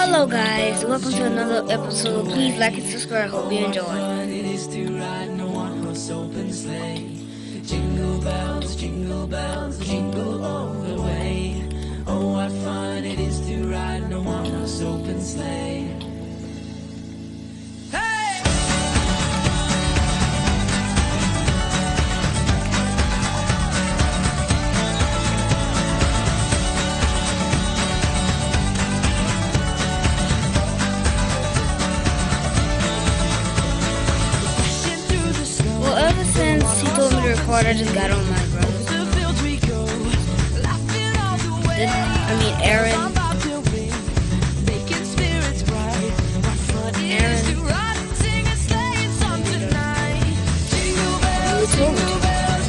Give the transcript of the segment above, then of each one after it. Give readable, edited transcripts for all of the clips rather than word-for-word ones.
Hello guys, welcome to another episode. Please like and subscribe. Hope you enjoy. Jingle bells, jingle bells, jingle all the way. Oh, what fun it is to ride in a one-horse open sleigh. Well, ever since he told me to record, I just got on my brother. Aaron. Who told me to?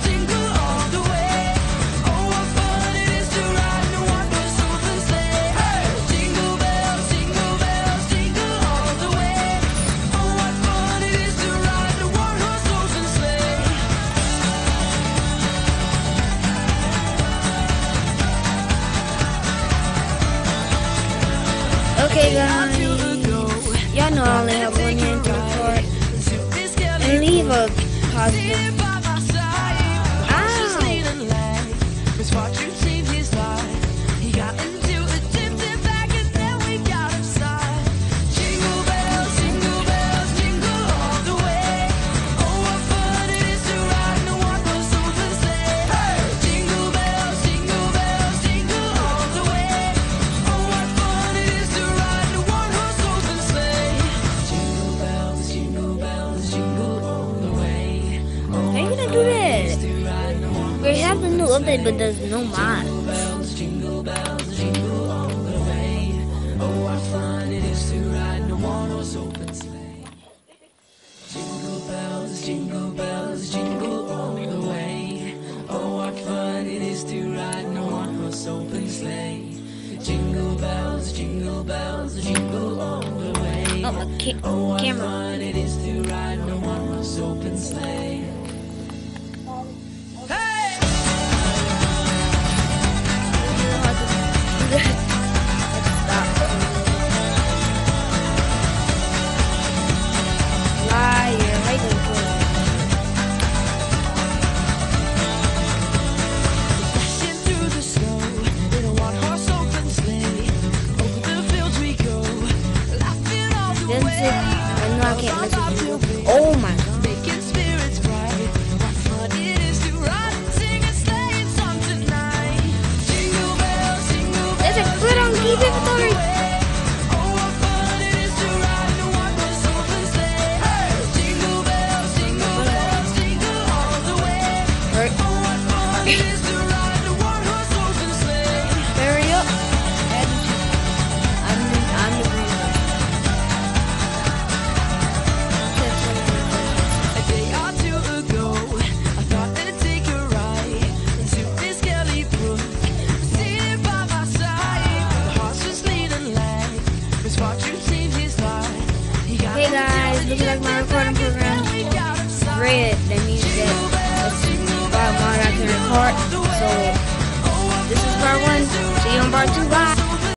Okay guys, y'all know I only have 1 hand to record, and leave a positive. They have the new update, but there's no mods. Jingle bells, jingle all the way. Oh, what fun it is to ride in a one-horse open sleigh. Jingle bells, jingle bells, jingle all the way. Oh, what fun it is to ride in a one-horse open sleigh. Jingle bells, jingle all the way. Oh, my what camera. fun it is to ride in a one-horse open sleigh. I know I can't message you. Oh my god. There's a good on Keep Inventory. Hurry up. I'm the green one. Hey guys, looks like my recording program red. That means that it's part 1 I can record. So this is part 1. See you on part 2. Bye.